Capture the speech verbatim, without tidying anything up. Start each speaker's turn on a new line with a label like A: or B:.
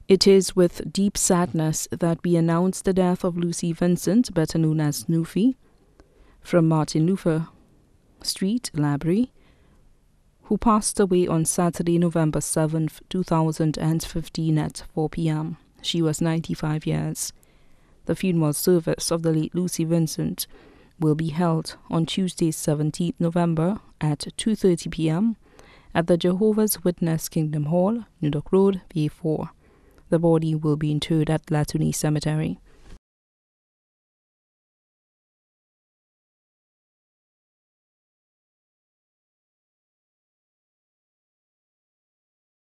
A: It is with deep sadness that we announce the death of Lucy Vincent, better known as Nufi, from Martin Luther Street, Labrie, who passed away on Saturday, November seventh, two thousand fifteen at four p m She was ninety-five years. The funeral service of the late Lucy Vincent will be held on Tuesday, seventeenth November at two thirty p m at the Jehovah's Witness Kingdom Hall, New Dock Road, B A four. The body will be interred at Latuni Cemetery.